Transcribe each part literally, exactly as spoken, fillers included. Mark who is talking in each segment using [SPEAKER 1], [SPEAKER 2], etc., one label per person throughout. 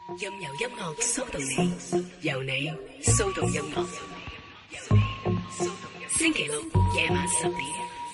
[SPEAKER 1] 任由音樂騷動你，由你騷動音樂。星期六夜晚十點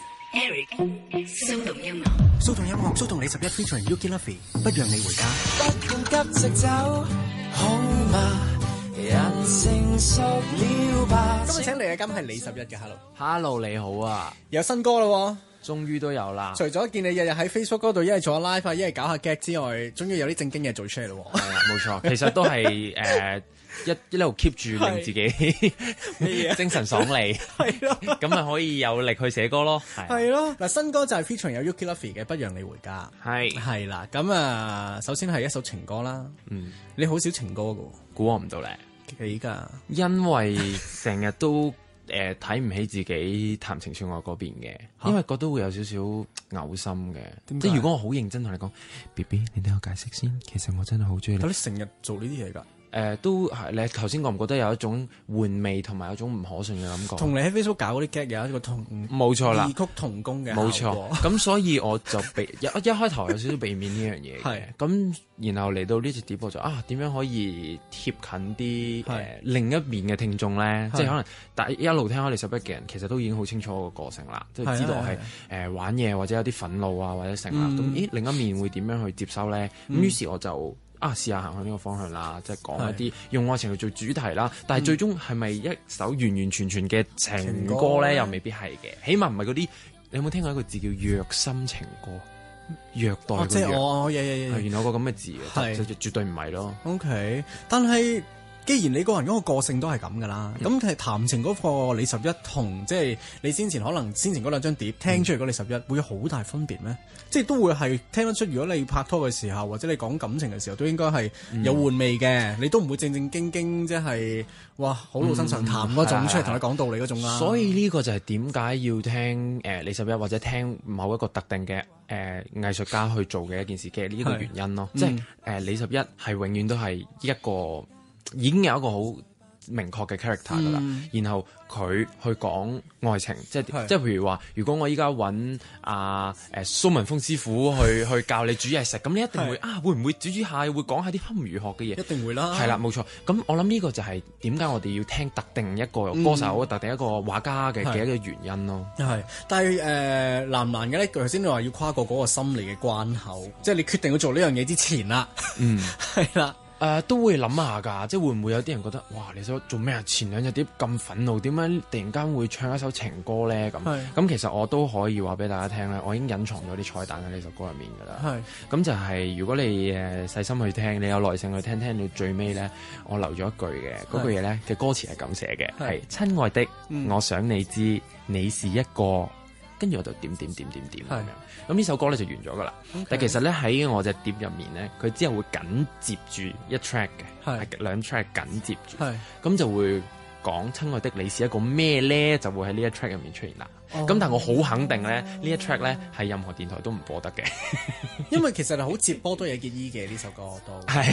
[SPEAKER 1] ，Eric 騷動音樂。
[SPEAKER 2] 騷動音樂，騷動你十一 featuring Yuki Luffy， 不讓你回家。
[SPEAKER 3] 不急直走，好嗎？人成熟了吧？
[SPEAKER 2] 今日請嚟嘅金係李十一嘅 Hello。
[SPEAKER 4] Hello， 你好啊！
[SPEAKER 2] 有新歌啦，
[SPEAKER 4] 終於都有啦。
[SPEAKER 2] 除咗見你日日喺 Facebook 嗰度一係做下 live 啊，一係搞下 gag 之外，終於有啲正經嘢做出嚟咯。
[SPEAKER 4] 係啊，冇錯，其實都係誒、呃、一一路 keep 住令自己精神爽利，
[SPEAKER 2] 係咯，
[SPEAKER 4] 咁咪可以有力去寫歌咯。
[SPEAKER 2] 係咯，嗱新歌就係 featuring 有 Yuki Luffy 嘅《不讓你回家》。
[SPEAKER 4] 係
[SPEAKER 2] 係啦，咁啊，首先係一首情歌啦。嗯，你好少情歌噶，
[SPEAKER 4] 估我唔到咧。
[SPEAKER 2] 幾㗎？
[SPEAKER 4] 因為成日都誒睇唔起自己談情說愛嗰邊嘅，因為覺得會有少少嘔心嘅。即係如果我好認真同你講 ，B B， 你聽我解釋先，其實我真係好中意你。
[SPEAKER 2] 但你成日做呢啲嘢㗎？
[SPEAKER 4] 誒、呃、都係你頭先覺唔覺得有一種玩味同埋有一種唔可信嘅感覺？
[SPEAKER 2] 同你喺 Facebook 搞嗰啲 gag 有一個同
[SPEAKER 4] 冇錯啦，異
[SPEAKER 2] 曲同工嘅
[SPEAKER 4] 冇錯。咁所以我就避一一開頭有少少避免呢樣嘢嘅。咁然後嚟到呢隻碟我就啊點樣可以貼近啲誒、呃、另一面嘅聽眾咧？即係可能但一路聽開你十一嘅人，其實都已經好清楚個個性啦，即係知道我係誒玩嘢或者有啲憤怒啊或者成啦。咁、嗯、咦另一面會點樣去接收咧？咁、嗯、於是我就。啊！試下行向呢個方向啦，即係講一啲用愛情去做主題啦。但係最終係咪一首完完全全嘅情歌咧？又未必係嘅。起碼唔係嗰啲。你有冇聽過一個字叫虐心情歌？虐待嘅虐。即係我，嘢嘢嘢。原來有個咁嘅字嘅，就就絕對唔係咯。
[SPEAKER 2] OK，但係。既然你個人嗰個個性都係咁噶啦，咁其實談情嗰個李十一同即係你先前可能先前嗰兩張碟聽出嚟嗰李十一會有好大分別咩？即係都會係聽得出，如果你拍拖嘅時候或者你講感情嘅時候，都應該係有玩味嘅、嗯，你都唔會正正經經即係哇好老生常談嗰種、嗯、出嚟同你講道理嗰種啦。
[SPEAKER 4] 所以呢個就係點解要聽誒李十一或者聽某一個特定嘅誒、呃、藝術家去做嘅一件事嘅呢個原因咯。即係誒李十一係永遠都係一個。已經有一個好明確嘅 character 㗎啦、嗯，然後佢去講愛情，即係即係譬如話，如果我依家揾阿誒蘇文峰師傅去去教你煮嘢食，咁你一定會啊，會唔會煮煮下會講下啲堪輿學嘅嘢？
[SPEAKER 2] 一定會啦，係
[SPEAKER 4] 啦，冇錯。咁我諗呢個就係點解我哋要聽特定一個歌手、嗯、特定一個畫家嘅嘅一個原因咯。
[SPEAKER 2] 係，但係誒、呃、難唔難嘅咧？頭先你話要跨過嗰個心理嘅關口，即係你決定要做呢樣嘢之前啦。嗯，係啦。
[SPEAKER 4] 誒、呃、都會諗下㗎，即係會唔會有啲人覺得哇，你想做咩啊？前兩隻碟咁憤怒，點解突然間會唱一首情歌咧？咁咁其實我都可以話俾大家聽咧，我已經隱藏咗啲彩蛋喺呢首歌入面㗎啦。咁就係如果你誒、呃、細心去聽，你有耐性去聽，聽到最尾咧，我留咗一句嘅，嗰句嘢咧嘅歌詞係咁寫嘅，係親愛的、嗯，我想你知，你是一個。跟住我就點點點點點咁樣，咁呢首歌咧就完咗噶啦。Okay. 但其實咧喺我隻碟入面咧，佢之後會緊接住一 track 嘅，係兩 track 緊接住，咁就會講親愛的你是一個咩咧，就會喺呢一 track 入面出現啦。咁、oh. 但係我好肯定咧，呢一 track 咧係任何電台都唔播得嘅，
[SPEAKER 2] 因為其實係好接波多野結衣嘅呢首歌都
[SPEAKER 4] 係。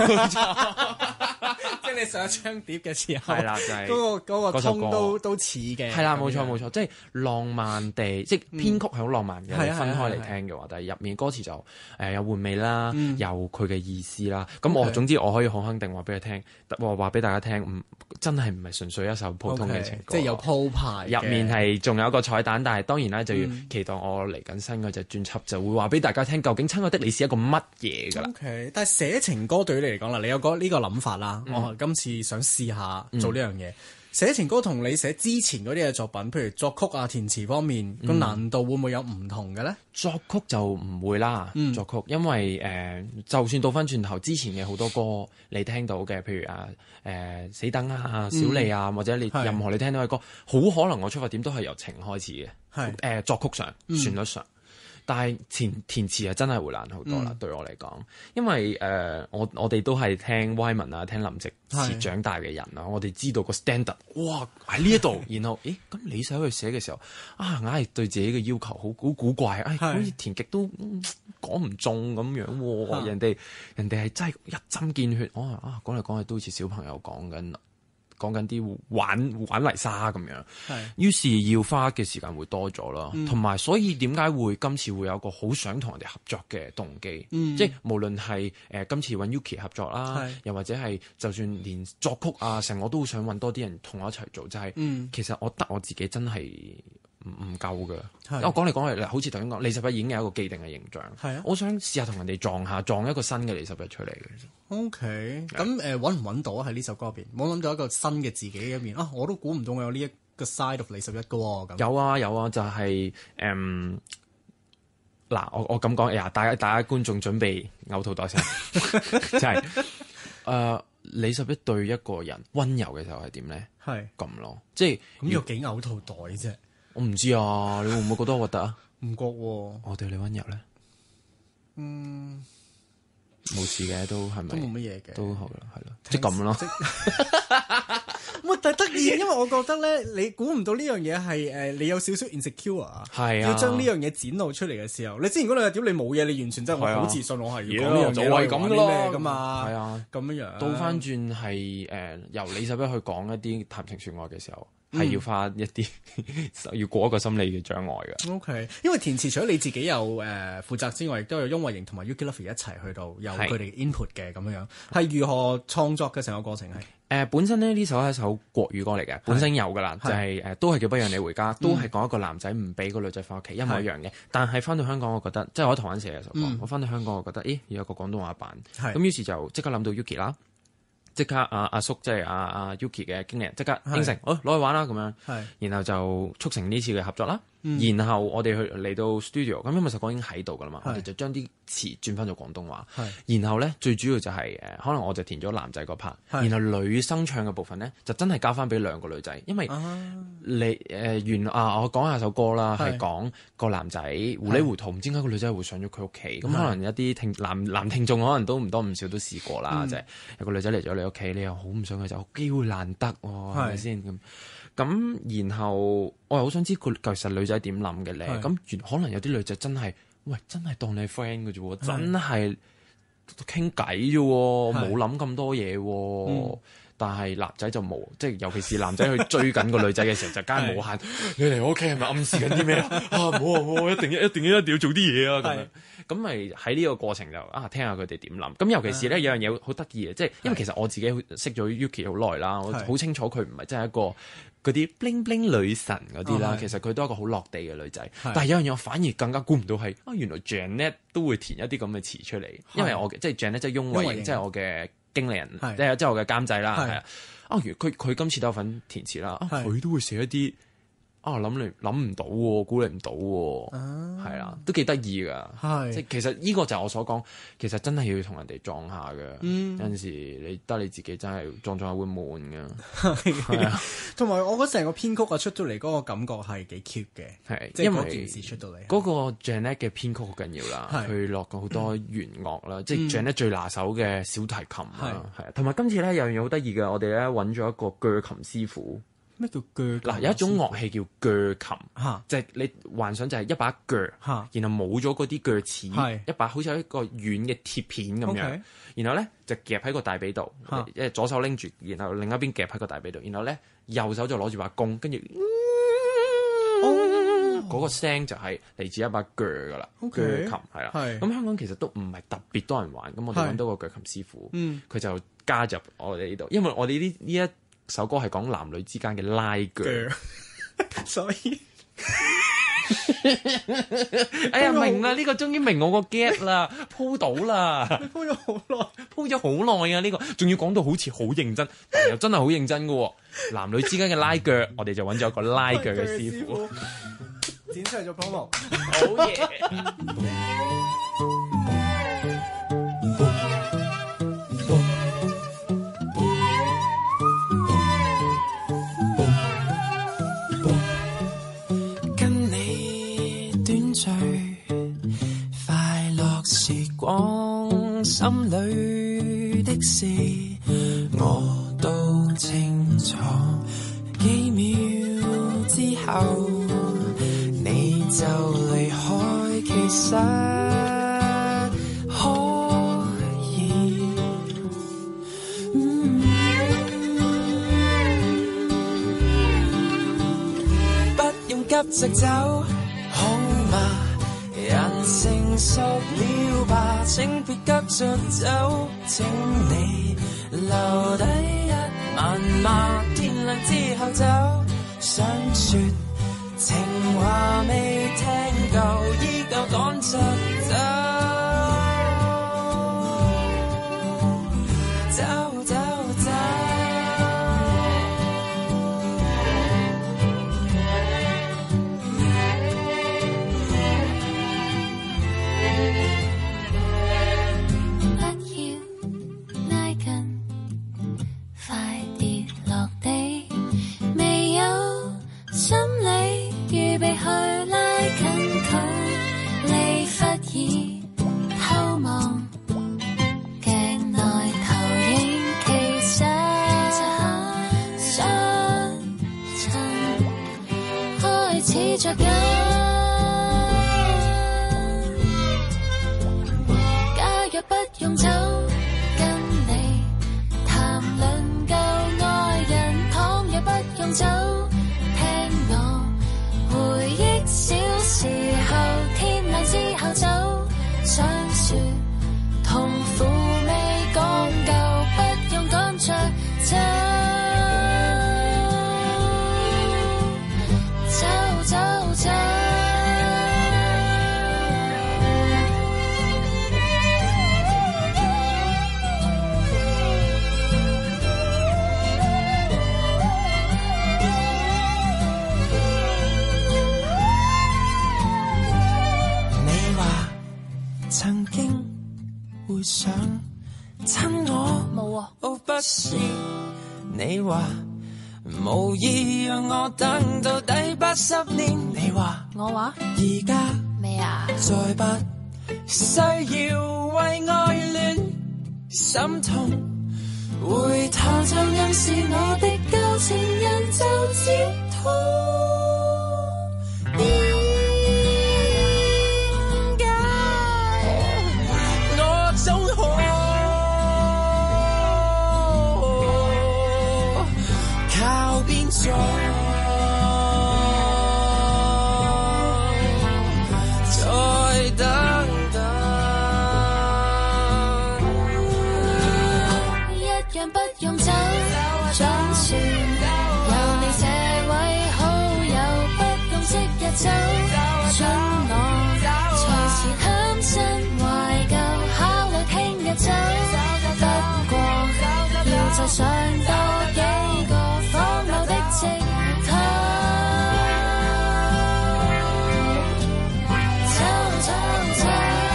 [SPEAKER 2] 即係你上一張碟嘅時候，
[SPEAKER 4] 係啦，就係、是、
[SPEAKER 2] 嗰、那個嗰個通都都似嘅，
[SPEAKER 4] 係啦，冇錯冇錯，即係浪漫地，即係編曲係好浪漫嘅、嗯，分開嚟聽嘅話，但係入面歌詞就誒、呃、有玩味啦，嗯、有佢嘅意思啦。咁我、okay. 總之我可以好肯定話俾佢聽，話話俾大家聽，唔真係唔係純粹一首普通嘅情歌，
[SPEAKER 2] okay, 即係有鋪排。
[SPEAKER 4] 入面係仲有一個彩蛋，但係當然啦，就要期待我嚟緊新嗰隻專輯，就會話俾大家聽，究竟親愛的你是一個乜嘢㗎啦。
[SPEAKER 2] Okay, 但係寫情歌對於你嚟講啦，你有個呢個諗法啦，嗯、我今次想試下做呢樣嘢。寫、嗯、情歌同你寫之前嗰啲嘅作品，譬如作曲啊、填詞方面，個、嗯、難度會唔會有唔同嘅咧？
[SPEAKER 4] 作曲就唔會啦、嗯，作曲，因為誒、呃，就算倒翻轉頭之前嘅好多歌你聽到嘅，譬如啊，誒、呃，死等啊、小莉啊、嗯，或者你任何你聽到嘅歌，好可能我出發點都係由情開始嘅，係誒、呃，作曲上、嗯、旋律上。但係填填詞係真係會難好多啦、嗯，對我嚟講，因為誒、呃、我我哋都係聽 Wyman 啊、聽林夕詞長大嘅人啊，我哋知道個 standard， 哇喺呢一度，然後誒咁你寫去寫嘅時候啊，硬係對自己嘅要求好好古怪，誒好似填極都講唔、嗯、中咁樣喎，人哋人哋係真係一針見血，我啊講嚟講去都好似小朋友講緊講緊啲玩玩泥沙咁樣，
[SPEAKER 2] 係
[SPEAKER 4] 於是要花嘅時間會多咗啦，同埋、嗯、所以點解會今次會有個好想同人哋合作嘅動機，嗯、即係無論係誒今次揾 Yuki 合作啦，是又或者係就算連作曲啊成我都好想揾多啲人同我一齊做，就係、是嗯、其實我得我自己真係唔唔夠㗎。是我講嚟講去，好似頭先講，李十一已經有一個既定嘅形象，係啊，我想試下同人哋撞下，撞一個新嘅李十一出嚟嘅。
[SPEAKER 2] O K，咁誒揾唔揾到喺呢首歌入邊？冇諗到一個新嘅自己嘅一面啊！我都估唔到我有呢一個 side of 李十一嘅喎。咁
[SPEAKER 4] 有啊有啊，就係誒嗱，我我咁講呀，大家大家觀眾準備嘔吐袋先，就係、是、誒、呃、李十一對一個人溫柔嘅時候係點咧？係咁是咯，即係
[SPEAKER 2] 咁有幾嘔吐袋啫？
[SPEAKER 4] 我唔知啊，你會唔會覺得我核突啊？
[SPEAKER 2] 唔覺喎。
[SPEAKER 4] 我對你溫柔咧，
[SPEAKER 2] 嗯，
[SPEAKER 4] 冇事嘅，都係咪？
[SPEAKER 2] 都冇乜嘢嘅，
[SPEAKER 4] 都好啦，係咯，即係咁咯。
[SPEAKER 2] 唔但係得意，因為我覺得咧，你估唔到呢樣嘢係誒，你有少少 insecure 啊，係啊，要將呢樣嘢展露出嚟嘅時候，你之前嗰兩日屌你冇嘢，你完全真係我好自信，我係要講呢樣嘢，就係咁咯，咁嘛，係啊，咁樣樣。倒
[SPEAKER 4] 翻轉係誒，由李十一去講一啲談情說愛嘅時候。係要花一啲要過一個心理嘅障礙嘅。
[SPEAKER 2] O K，因為填詞除咗你自己有誒、呃、負責之外，亦都有翁慧瑩同埋 Yuki Lovely 一齊去到有佢哋 input 嘅咁樣樣。係如何創作嘅成個過程係？誒、
[SPEAKER 4] 呃、本身咧呢首係一首國語歌嚟嘅，本身有㗎啦，就係、是、誒、呃、都係叫不讓你回家，都係講一個男仔唔俾個女仔翻屋企，一模一樣嘅。但係翻到香港，我覺得即係我喺台灣寫嘅首歌，嗯、我翻到香港，我覺得咦要有個廣東話版，咁於是就即刻諗到 Yuki 啦。即刻阿阿叔即係阿阿 Yuki 嘅經理人，即刻應承，好攞去玩啦咁樣，是然後就促成呢次嘅合作啦。嗯、然後我哋去嚟到 studio，咁因為首歌已經喺度噶啦嘛，是我哋就將啲詞轉翻做廣東話。是然後咧最主要就係、是、誒，可能我就填咗男仔個 part，然後女生唱嘅部分咧就真係交翻俾兩個女仔，因為你誒、呃、原啊，我講下首歌啦，係講是個男仔糊裡糊塗，唔知點解個女仔會上咗佢屋企，咁是可能一啲聽男男聽眾可能都唔多唔少都試過啦，即係、嗯、有個女仔嚟咗你屋企，你又好唔想佢走，機會難得喎，係咪先咁？咁然後我又好想知佢其實女仔點諗嘅咧？咁原可能有啲女仔真係，喂，真係當你 friend 嘅啫喎，真係傾偈啫喎，冇諗咁多嘢喎。嗯、但係男仔就冇，即係尤其是男仔去追緊個女仔嘅時候，就梗係無限。你嚟我屋企係咪暗示緊啲咩啊？啊冇啊冇，一定一定一定要做啲嘢啊咁樣。咁咪喺呢個過程就啊，聽下佢哋點諗。咁尤其是咧有樣嘢好得意嘅，即係因為其實我自己識咗 Yuki 好耐啦，我好清楚佢唔係真係一個嗰啲 bling bling 女神嗰啲啦，其實佢都係一個好落地嘅女仔。但係有樣嘢我反而更加估唔到係啊，原來 Janet 都會填一啲咁嘅詞出嚟，因為我即係 Janet 即係翁慧瑩，即係我嘅經理人，即係即係我嘅監製啦，係啊。啊，原佢佢今次都有份填詞啦，佢都會寫一啲。啊諗你諗唔到喎，估你唔到喎，係啊，都幾得意噶，係即係其實呢個就係我所講，其實真係要同人哋撞下嘅，有陣時你得你自己真係撞撞下會悶噶，係啊，同埋我覺得成個編曲啊出到嚟嗰個感覺係幾 cute 嘅，係即係嗰件事出到嚟，嗰個 Janet 嘅編曲好緊要啦，佢落過好多弦樂啦，即係 Janet 最拿手嘅小提琴啦，係啊，同埋今次咧有樣嘢好得意嘅，我哋咧揾咗一個鋸琴師傅。咩叫鋸？嗱，有一種樂器叫鋸琴，哈即係你幻想就係一把鋸，哈然後冇咗嗰啲鋸齒，是一把好似一個軟嘅鐵片咁樣，okay. 然後咧就夾喺個大髀度，哈左手拎住，然後另一邊夾喺個大髀度，然後咧右手就攞住把弓，跟住，嗰個聲就係嚟自一把鋸噶啦，鋸 Okay. 琴係啦。咁是香港其實都唔係特別多人玩，咁我哋揾到個鋸琴師傅，佢是就加入我哋呢度，因為我哋呢呢一首歌係講男女之間嘅拉鋸，所以哎呀明啦，呢個終於明我個 get 啦，鋪到啦，你鋪咗好耐，鋪咗好耐啊！呢個仲要講到好似好認真，但係又真係好認真噶。男女之間嘅拉鋸，我哋就揾咗一個拉鋸嘅師傅，剪出嚟做 promo，好嘢。心裏的事我都清楚，幾秒之後你就離開，其實可以、嗯、
[SPEAKER 3] 直走，好嗎？人成熟了吧，請別急着走，請你留低一晚嘛，天亮之後走。想說情話未聽夠，依舊趕着走，走走走。
[SPEAKER 5] 預備去拉近距離，忽爾偷望鏡內投影，其實相襯開始着緊。假若不用走，跟你談論舊愛人，倘若不用走，回憶小時候，天亮之後走，想說痛苦未講夠，不用趕着走，走走走。曾經會想親我，冇啊，哦不是，你話無意讓我等到第八十年，你話我話而家咩啊，再不需要為愛戀心痛，回頭就認識我的舊情人就接通。總可靠邊坐，再等等，一樣不用走，總算有你這位好友，不用即日走，准我隨時貪新懷舊。走，不過要再上多幾個荒謬的藉口，走走走，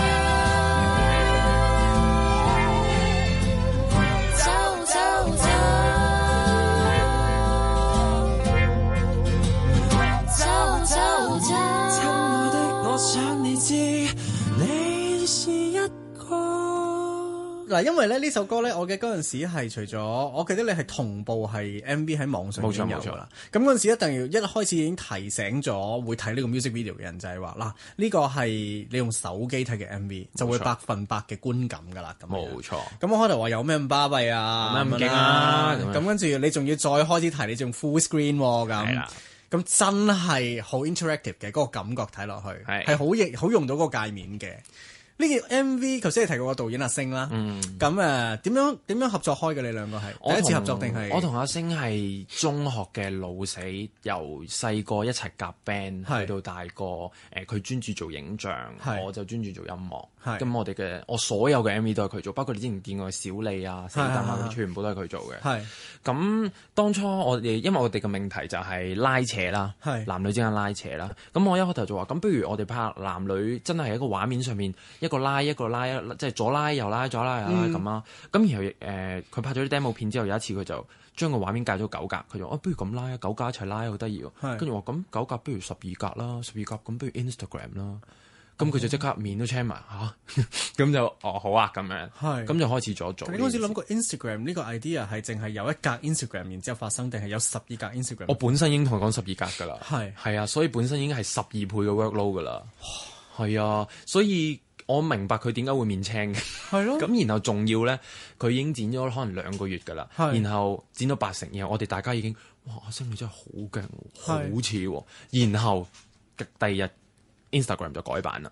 [SPEAKER 5] 走走走，走走走。親愛的，我想你知，你是一個。
[SPEAKER 2] 嗱，因為咧呢首歌咧，我嘅嗰陣時係除咗，我記得你係同步係 M V 喺網上已經有㗎啦。咁嗰陣時一定要一開始已經提醒咗會睇呢個 music video 嘅人，就係話嗱，呢個係你用手機睇嘅 M V，就會百分百嘅觀感㗎啦。咁冇錯。咁我開頭話有咩咁巴閉啊，
[SPEAKER 4] 咩咁勁啊？
[SPEAKER 2] 咁跟住你仲要再開始提，你仲 full screen 喎咁。係啦。咁真係好 interactive 嘅嗰個感覺睇落去，係係好用好用到嗰個界面嘅。呢件 M V 頭先你提過個導演阿星啦，咁誒點樣點樣合作開嘅？你兩個係第一次合作定係？
[SPEAKER 4] 我同阿星係中學嘅老死，由細個一齊夾 band 去到大個，誒佢專注做影像，我就專注做音樂。咁我哋嘅我所有嘅 M V 都係佢做，包括你之前見過小李啊、死燈啊，全部都係佢做嘅。咁當初我哋因為我哋嘅命題就係拉扯啦，男女之間拉扯啦。咁我一開頭就話，咁不如我哋拍男女真係喺一個畫面上面一個拉一個拉，即係左拉右拉左拉右拉咁啦。咁、嗯、然後誒，佢、呃、拍咗啲 demo 片之後，有一次佢就將個畫面界咗九格，佢就話：啊，不如咁拉啊，九格一齊拉，好得意喎。跟住話咁九格不如十二格啦，十二格咁不如 Instagram 啦。咁佢就即刻面都青埋嚇，咁就哦好啊咁樣，咁就開始咗做。你嗰陣時諗過 Instagram 呢個 idea 係淨係有一格 Instagram 然之後發生，定係有十二格 Instagram？我本身已經同佢講十二格㗎啦，係係啊，所以本身已經係十二倍嘅 workload 㗎啦，係啊，所以我明白佢點解會面青嘅，係咯。咁然後仲要咧，佢已經剪咗可能兩個月㗎啦，然後剪到八成，然後我哋大家已經哇！阿星你真係好勁，好似喎。然後第二日 Instagram 就改版啦。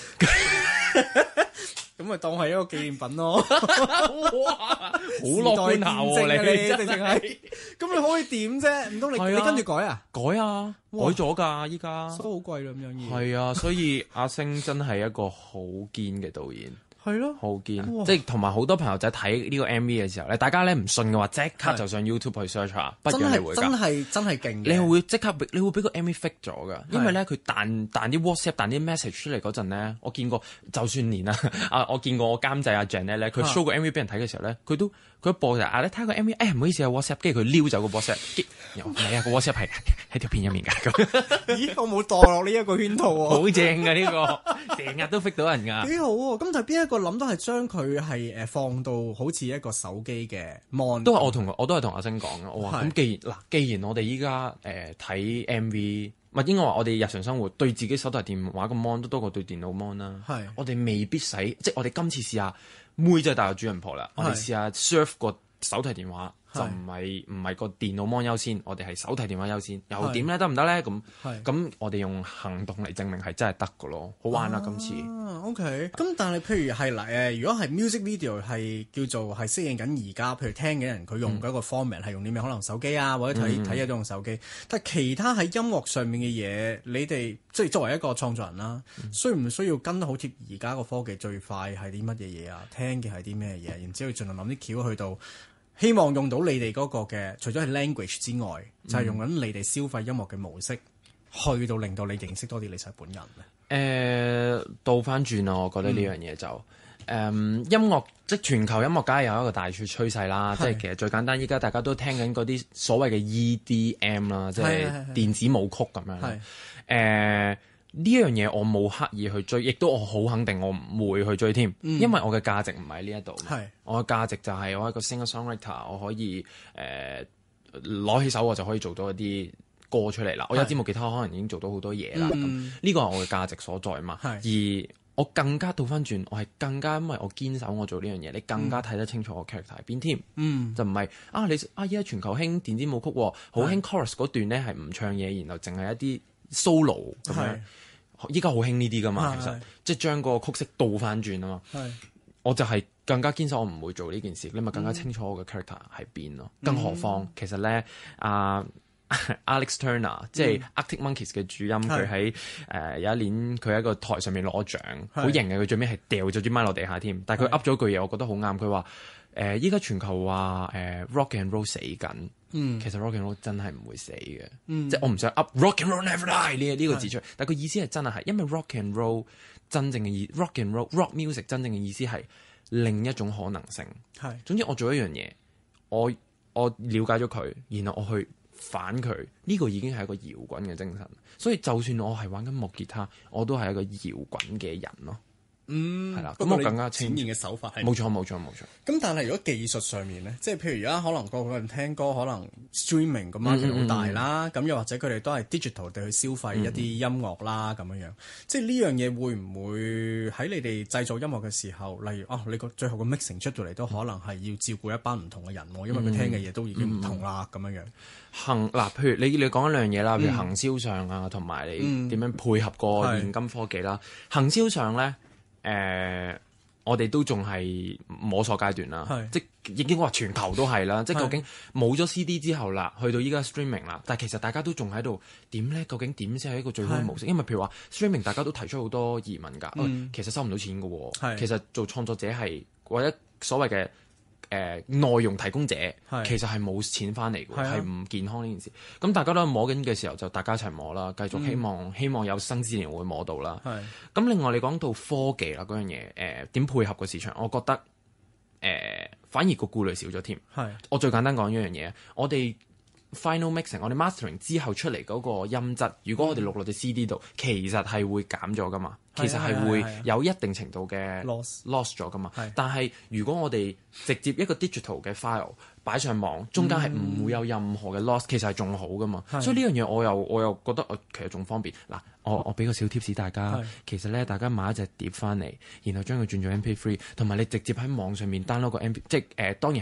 [SPEAKER 2] 咁咪當係一個紀念品咯。
[SPEAKER 4] 哇！好樂觀下喎你，
[SPEAKER 2] 定定係？咁你可以點啫？唔通你你跟住改啊？
[SPEAKER 4] 改啊！改咗㗎，依家
[SPEAKER 2] 都好貴啦咁樣嘢。
[SPEAKER 4] 係啊，所以阿星真係一個好堅嘅導演。
[SPEAKER 2] 係咯，
[SPEAKER 4] 好堅，即係同埋好多朋友仔睇呢個 M V 嘅時候咧，大家咧唔信嘅話，即刻就上 YouTube 去 search 下，不樣你會㗎。真係真係勁，你會即刻你會俾個 M V fix 咗㗎，因為咧佢彈彈啲 WhatsApp 彈啲 message 出嚟嗰陣咧，我見過，就算連啊啊，我見過我監製阿 Janet 咧，佢 show 個 M V 俾人睇嘅時候咧，佢都佢一播就啊，你睇下個 M V，哎唔好意思啊 WhatsApp，跟住佢撩走個 WhatsApp，又唔係啊個 WhatsApp 係喺條片入面㗎咁。
[SPEAKER 2] 咦，我冇墮落呢一個圈套喎。
[SPEAKER 4] 好正㗎呢個，成日都 fix 到人㗎。幾
[SPEAKER 2] 好喎，咁就邊一個諗都係將佢係誒放到好似一個手機嘅 mon，
[SPEAKER 4] 都係我同我都係同阿星講嘅。我話咁既然嗱，既然我哋依家誒睇 M V，唔係應該話我哋日常生活對自己手提電話個 mon 都多過對電腦 mon 啦。係，我哋未必使，即係我哋今次試下妹就係大個主人婆啦。我哋試下 surf 個手提電話。就唔係唔係個電腦 mon 優先，我哋係手提電話優先，又點咧？得唔得咧？咁咁我哋用行動嚟證明係真係得㗎咯，好玩啦！今次。
[SPEAKER 2] OK，咁但係譬如係嗱誒，如果係 music video 係叫做係適應緊而家，譬如聽嘅人佢用嗰個 format 係用啲咩？可能手機啊，或者睇睇嘢都用手機。但係其他喺音樂上面嘅嘢，你哋即係作為一個創作人啦，需唔需要跟得好貼而家個科技最快係啲乜嘢嘢啊？聽嘅係啲咩嘢？然之後盡量諗啲橋去到。希望用到你哋嗰個嘅，除咗係 language 之外，嗯、就係用緊你哋消費音樂嘅模式，去到令到你認識多啲李實本人咧。
[SPEAKER 4] 誒，倒翻轉啊！我覺得呢樣嘢就誒、嗯、音樂，即係全球音樂梗係有一個大趨趨勢啦。是即係其實最簡單，依家大家都聽緊嗰啲所謂嘅 E D M 啦，即係電子舞曲咁樣。誒。呃呢樣嘢我冇刻意去追，亦都我好肯定我唔會去追添，嗯、因為我嘅價值唔喺呢一度。係是我嘅價值就係我係一個 singer-songwriter，我可以誒攞、呃、起手我就可以做到一啲歌出嚟啦。是我有支木吉他可能已經做到好多嘢啦。咁呢、嗯、個係我嘅價值所在嘛。是而我更加倒翻轉，我係更加因為我堅守我做呢樣嘢，你更加睇得清楚我 character 喺邊添。嗯，就唔係啊你啊依家全球興電子舞曲，好興 chorus 嗰段咧係唔唱嘢，然後淨係一啲 solo 咁樣。依家好興呢啲噶嘛，其實即係將個曲式倒翻轉啊嘛。係，我就係更加堅守我唔會做呢件事，你咪更加清楚我嘅 character 喺邊咯。更何況其實咧，阿 Alex Turner 即係 Arctic Monkeys 嘅主音，佢喺誒有一年佢喺個台上面攞獎，好型嘅。佢最尾係掉咗支咪落地下添，但係佢噏咗句嘢，我覺得好啱。佢話誒依家全球話誒 rock and roll 死緊。嗯，其實 rock and roll 真係唔會死嘅，嗯、即係我唔想 up rock and roll never die 呢呢個字出嚟，是但係佢意思係真係係，因為 rock and roll 真正嘅意 rock and roll rock music 真正嘅意思係另一種可能性。係是，總之我做一樣嘢，我我了解咗佢，然後我去反佢，呢、呢個已經係一個搖滾嘅精神。所以就算我係玩緊木吉他，我都係一個搖滾嘅人咯。嗯，係啦，咁我更加呈現嘅手法係冇錯冇錯冇錯。咁但係如果技術上面咧，即係譬如而家可能個個人聽歌可能 streaming 個 market 好大啦，咁、嗯嗯、又或者佢哋都係 digital 地去消費一啲音樂啦咁樣、嗯、樣，即係呢樣嘢會唔會喺你哋製作音樂嘅時候，例如啊，你個最後個 mixing 出到嚟都可能係要照顧一班唔同嘅人，因為佢聽嘅嘢都已經唔同啦咁樣、嗯嗯、樣。行嗱，譬如你你講一兩樣嘢啦，譬如行銷上啊，同埋你點樣配合個現今科技啦，行銷上咧。誒、呃，我哋都仲係摸索階段啦，是即係已經話全球都係啦，是即係究竟冇咗 C D 之後啦，去到依家 streaming 啦，但係其實大家都仲喺度點咧？究竟點先係一個最好嘅模式？是因為譬如話 streaming，大家都提出好多疑問㗎、嗯哦，其實收唔到錢㗎喎，是其實做創作者係或者所謂嘅。誒、呃、內容提供者是其實係冇錢翻嚟嘅，係唔、啊、健康呢件事。咁大家都摸緊嘅時候，就大家一齊摸啦，繼續希望、嗯、希望有生之年會摸到啦。咁是另外你講到科技啦嗰樣嘢，誒、呃、點配合個市場？我覺得誒、呃、反而個顧慮少咗添。是我最簡單講一樣嘢，我哋 final mixing，我哋 mastering 之後出嚟嗰個音質，如果我哋錄落隻 C D 度，嗯、其實係會減咗噶嘛。其實係會有一定程度嘅 loss loss 咗噶嘛，是但係如果我哋直接一個 digital 嘅 file 擺上網，中間係唔會有任何嘅 loss，其實係仲好噶嘛。是所以呢樣嘢我又我又覺得我其實仲方便。嗱，我我俾個小 tips 大家，是其實咧大家買一隻碟翻嚟，然後將佢轉做 M P three， 同埋你直接喺網上面 download 個 M P， 即係誒、呃、當然係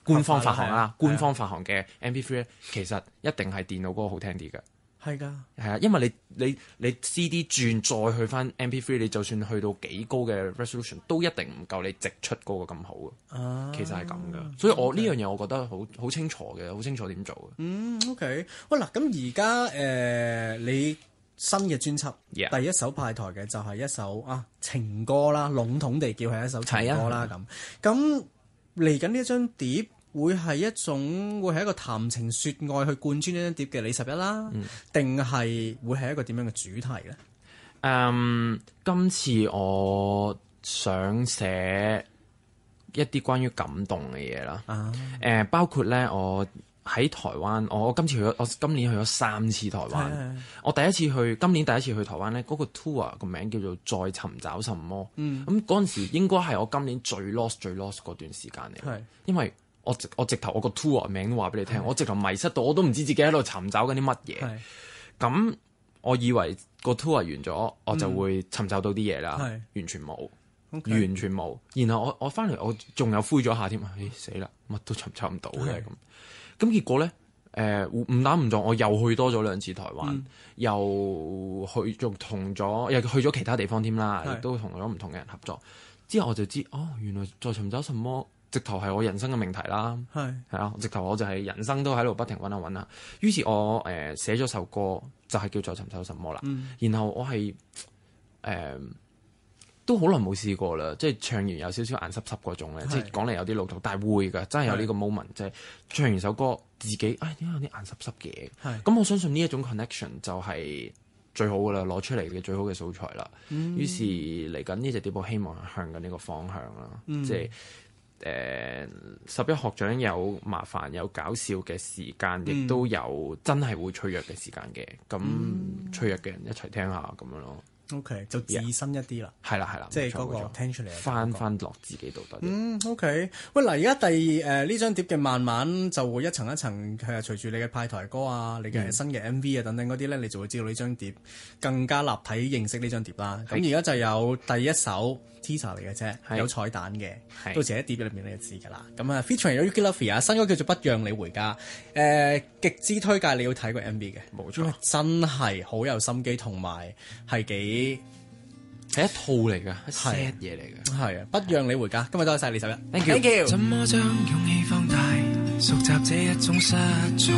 [SPEAKER 4] 官方發行啦，
[SPEAKER 2] 啊、
[SPEAKER 4] 官方發行嘅 M P 三 咧，其實一定係電腦嗰個好聽啲嘅。
[SPEAKER 2] 係㗎，係
[SPEAKER 4] 啊，因為你你你 C D 轉再去翻 M P 三，你就算去到幾高嘅 resolution，都一定唔夠你直出嗰個咁好嘅。啊，其實係咁嘅，所以我呢樣嘢我覺得好好清楚嘅，好清楚點做嘅。
[SPEAKER 2] 嗯 ，OK，喂嗱，咁而家誒你新嘅專輯
[SPEAKER 4] Yeah.
[SPEAKER 2] 第一首派台嘅就係一首啊情歌啦，籠統地叫係一首情歌啦咁。咁嚟緊呢一張碟。會係一種會係一個談情説愛去貫穿呢張碟嘅李十一啦，定係、嗯、會係一個點樣嘅主題咧？
[SPEAKER 4] 誒，um, 今次我想寫一啲關於感動嘅嘢啦。誒、啊呃，包括咧，我喺台灣，我今次去咗，我今年去咗三次台灣。我第一次去，今年第一次去台灣咧，嗰、那個 tour 個名叫做《再尋找什麼》。嗯，咁嗰陣時應該係我今年最 lost 最 lost 嗰段時間嚟。係是，因為我直我直頭我個 tour 名都話俾你聽，是我直頭迷失到我都唔知自己喺度尋找緊啲乜嘢。咁是我以為個 tour 完咗，我就會尋找到啲嘢啦，嗯、完全冇，okay. 完全冇。然後我我翻嚟我仲有灰咗下添，唉死啦，乜都尋找唔到嘅咁。咁結果咧，誒、呃、誤打誤撞，我又去多咗兩次台灣，嗯、又去仲同咗，又去咗其他地方添啦，亦是都同咗唔同嘅人合作。之後我就知，哦，原來在尋找什麼。直頭係我人生嘅命題啦，係係啊！直頭我就係人生都喺度不停揾下揾下，於是我誒、呃、寫咗首歌就係、是、叫做《尋找什麼》啦。嗯、然後我係誒、呃、都好耐冇試過啦，即係唱完有少少眼濕濕嗰種咧，是即係講嚟有啲老土，但係會㗎，真係有呢個 moment，即係是唱完首歌自己，唉點解有啲眼濕濕嘅？係咁是，我相信呢一種 connection 就係最好㗎啦，攞出嚟嘅最好嘅素材啦。嗯、於是嚟緊呢隻碟，我希望係向緊呢個方向啦，嗯、即係。誒、呃、十一學長有麻煩有搞笑嘅時間，亦、嗯、都有真係會脆弱嘅時間嘅。咁、嗯、脆弱嘅人一齊聽下咁樣咯。OK， 就自身一啲啦。係啦係啦，即係嗰個聽出嚟翻翻落自己度得。嗯 OK，喂嗱，而家第誒呢張碟嘅慢慢就會一層一層係隨住你嘅派台歌啊，你嘅新嘅 M V 啊等等嗰啲咧，你就會知道呢張碟更加立體認識呢張碟啦。咁而家就有第一首 teaser 嚟嘅啫，是有彩蛋嘅，是到時喺碟裏面你就知㗎啦。咁啊 featuring 有 Yuki Lovely 啊，新歌叫做不讓你回家，誒、呃、極之推介你要睇個 M V 嘅，冇錯，真係好有心機同埋係幾。係一套嚟㗎，一 set 嘢嚟㗎。係啊，不讓你回家。今日多謝晒李十一 ，thank you。Thank you。怎麼將勇氣放大，熟習這一種失重，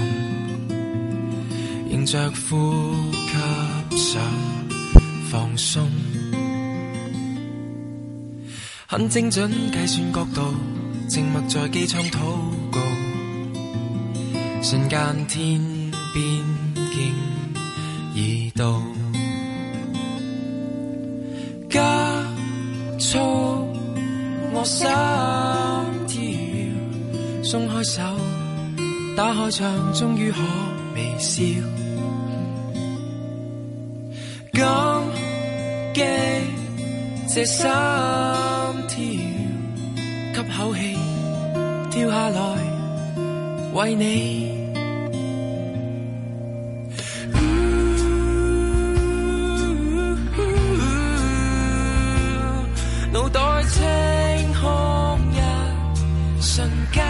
[SPEAKER 4] 迎着呼吸想放鬆，很精準計算角度，靜默在機艙禱告，瞬間天邊經已到。加速我心跳，鬆開手，打開窗，終於可微笑。感激這心跳，吸口氣，跳下來，為你。腦袋清空一瞬間，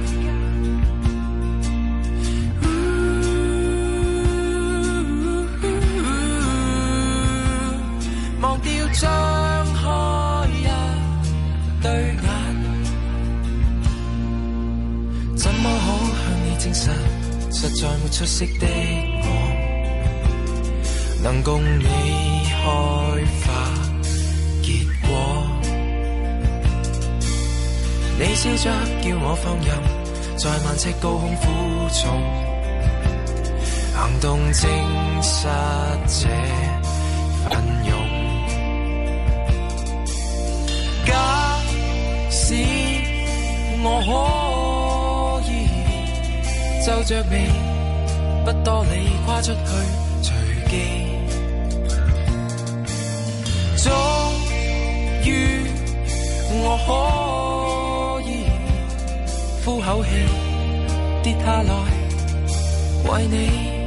[SPEAKER 4] 忘掉張開一對眼，怎麼好向你證實，實在沒出息的我，能共你開花結果。你笑着叫我放任，在萬尺高空俯衝，行動證實這奮勇。假使我可以皺着眉，不多理跨出去隨機，終於我可呼口氣，跌下來，為你。